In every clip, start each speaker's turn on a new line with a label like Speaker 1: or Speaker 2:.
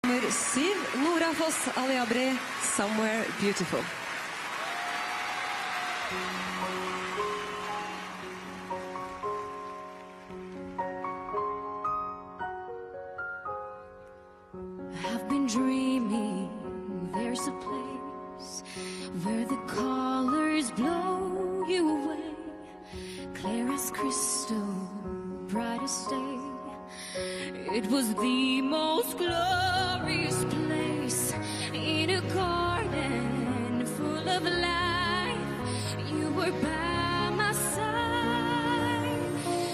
Speaker 1: Nummer 7, Nora Foss Aliabré, Somewhere Beautiful.
Speaker 2: I've been dreaming there's a place where the colors blow you away, clear as crystal, bright as day. It was the most glorious place in a garden full of life. You were by my side,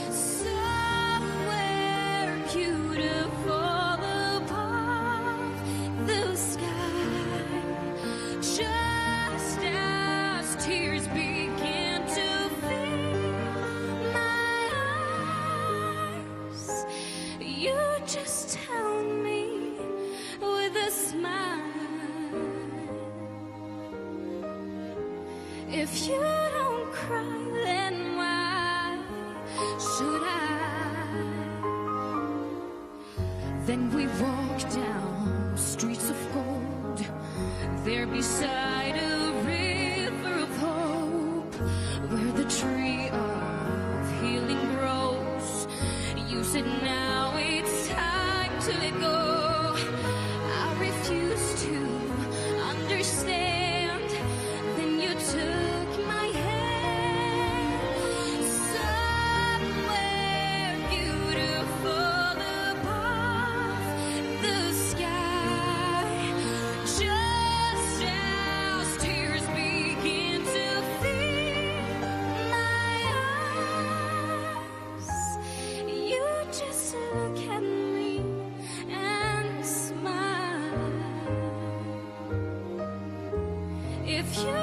Speaker 2: somewhere beautiful above the sky, just as tears began to fill my eyes. You just held me with a smile. If you don't cry, then why should I? Then we walk down streets of gold, there beside a river of hope, where the tree of healing grows. You said now it's time to let go. I refused to understand. Then you took my hand, somewhere beautiful above the sky, just as tears begin to fill my eyes. You just look at me and smile. If you